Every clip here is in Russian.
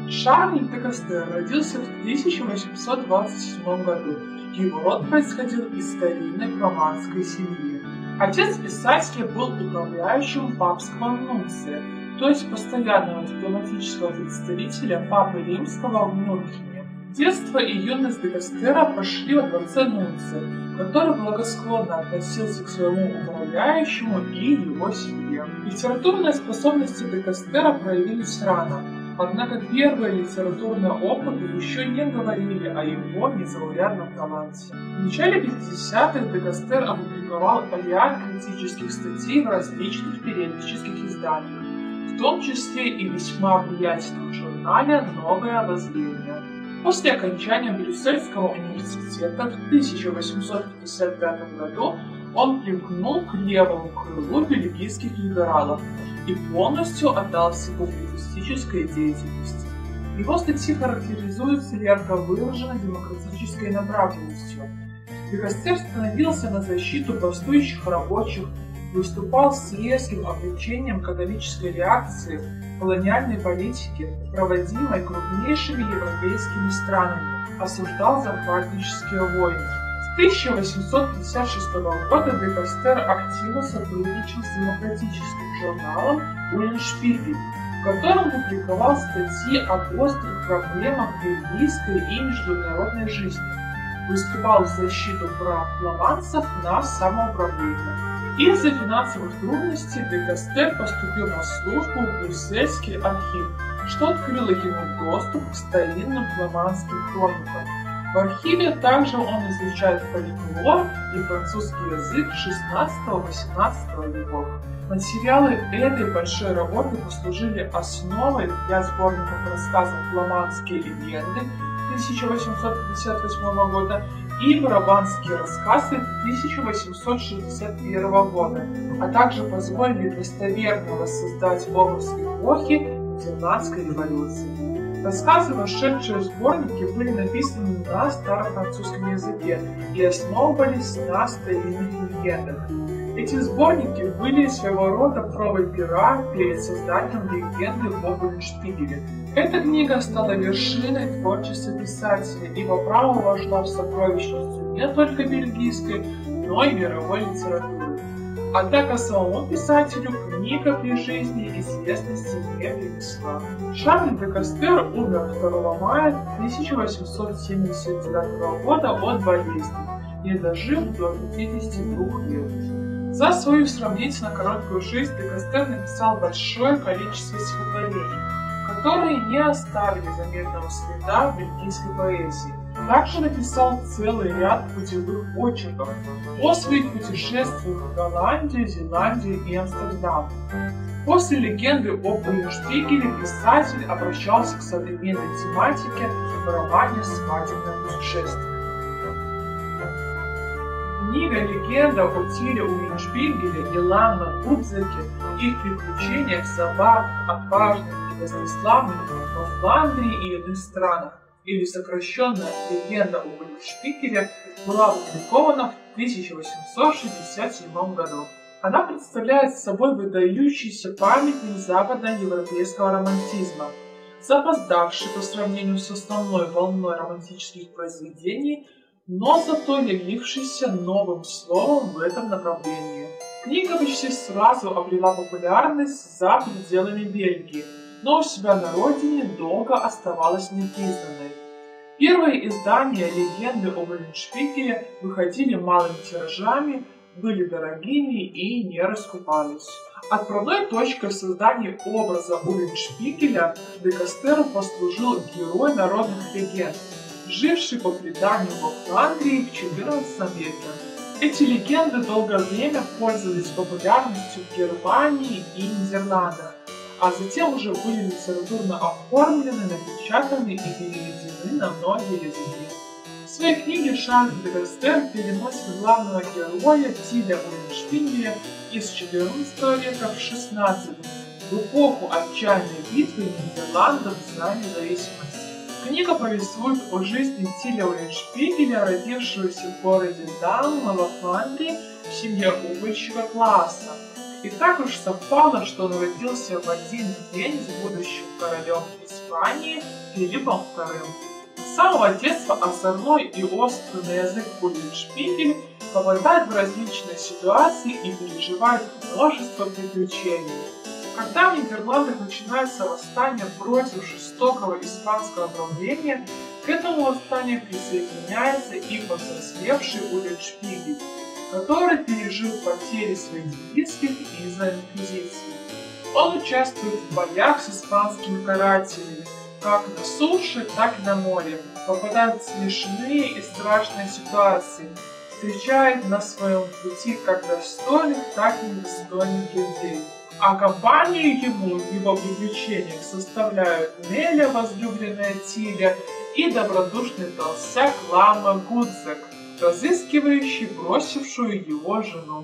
Шарль де Гастер родился в 1827 году. Его род происходил из старинной фламандской семьи. Отец писателя был управляющим папского нунция, то есть постоянного дипломатического представителя Папы Римского в Мюнхене. Детство и юность де Гастера прошли во дворце нунция, который благосклонно относился к своему управляющему и его семье. Литературные способности де Гастера проявились рано, однако первые литературные опыты еще не говорили о его незаурядном таланте. В начале 50-х де Гастер опубликовал ряд критических статей в различных периодических изданиях, в том числе и весьма влиятельном журнале «Новое воззрение». После окончания Брюссельского университета в 1855 году он примкнул к левому крылу бельгийских либералов и полностью отдался публицистической деятельности. Его статьи характеризуются ярко выраженной демократической направленностью. де Гастер становился на защиту бастующих рабочих, выступал с резким облегчением католической реакции колониальной политики, проводимой крупнейшими европейскими странами, осуждал захватнические войны. С 1856 года де Гастер активно сотрудничал с демократическим журналом «Улльншпигель», в котором публиковал статьи об острых проблемах бельгийской и международной жизни, выступал в защиту прав фламандцев на самоуправление. Из-за финансовых трудностей де Гастер поступил на службу в Брюссельский архив, что открыло ему доступ к старинным фламандским хроникам. В архиве также он изучает фольклор и французский язык XVI-XVIII веков. Материалы этой большой работы послужили основой для сборников рассказов «Фламандские легенды» 1858 года и «Брабантские рассказы» 1861 года, а также позволили достоверно воссоздать образ эпохи Нидерландской революции. Рассказы, вошедшие в сборники, были написаны на старофранцузском языке и основывались на старинных легендах. Эти сборники были своего рода пробой пера перед созданием легенды об Улльншпигеле. Эта книга стала вершиной творчества писателя и по праву вошла в сокровищницу не только бельгийской, но и мировой литературы. Однако самому писателю книга при жизни известности не принесла. Шарль де Гастер умер 2 мая 1879 года от болезни, не дожив до 52 лет. За свою сравнительно короткую жизнь де Гастер написал большое количество стихотворений, которые не оставили заметного следа в бельгийской поэзии. Также написал целый ряд путевых очерков о своих путешествиях в Голландию, Зеландию и Амстердам. После легенды об Улльншпигеле писатель обращался к современной тематике в романе «Свадебное путешествие». Книга «Легенда о Тиле Улльншпигеле» и Ланна Будзеке, их приключениях, забавных, отважных и бесславных во Фландрии и иных странах, или сокращенная «Легенда об Улльншпигеле», была опубликована в 1867 году. Она представляет собой выдающийся памятник западноевропейского романтизма, запоздавший по сравнению с основной волной романтических произведений, но зато явившийся новым словом в этом направлении. Книга почти сразу обрела популярность за пределами Бельгии, но у себя на родине долго оставалась непризнанной. Первые издания легенды об Улльншпигеле выходили малыми тиражами, были дорогими и не раскупались. Отправной точкой в создании образа Улльншпигеля де Гастеру послужил герой народных легенд, живший по преданию во Фландрии в XIV веке. Эти легенды долгое время пользовались популярностью в Германии и Нидерландах, а затем уже были литературно оформлены, напечатаны и переведены на многие языки. В своей книге Шарль де Гастер переносит главного героя Тиля Улльншпигеля из XIV века в XVI, в эпоху отчаянной битвы Нидерландов за независимость. Книга повествует о жизни Тиля Улльншпигеля, родившегося в городе Дам во Фландрии в семье угольщика класса. И так уж совпало, что он родился в один день с будущим королем Испании Филиппом II. С самого детства озорной и острый на язык Уллиншпигель попадает в различные ситуации и переживает множество приключений. Когда в Нидерландах начинается восстание против жестокого испанского правления, к этому восстанию присоединяется и повзрослевший Уллиншпигель, который пережил потери своих близких из-за инквизиции. Он участвует в боях с испанскими карателями, как на суше, так и на море, попадает в смешные и страшные ситуации, встречает на своем пути как достойных, так и недостойных людей. А компанию ему в его приключениях составляют Неля, возлюбленная Тиля, и добродушный толстяк Лама Гудзек, разыскивающий бросившую его жену.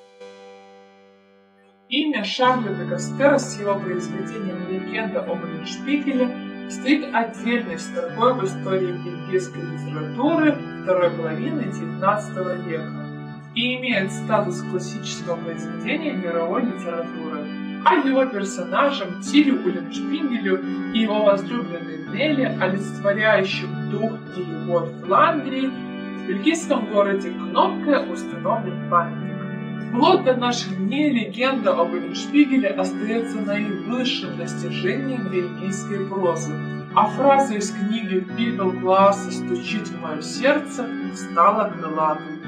Имя Шарля де Кастера с его произведением «Легенда об Уллиншпигеле» стоит отдельной строкой в истории бельгийской литературы второй половины XIX века и имеет статус классического произведения мировой литературы. А его персонажам Тилю Уллиншпигелю и его возлюбленной Нелли, олицетворяющим дух и любовь Фландрии, в бельгийском городе Кнопке установлен памятник. Вплоть до наших дней легенда об Уллиншпигеле остается наивысшим достижением бельгийской прозы, а фраза из книги «Пепел класса стучит в мое сердце» стала крылатой.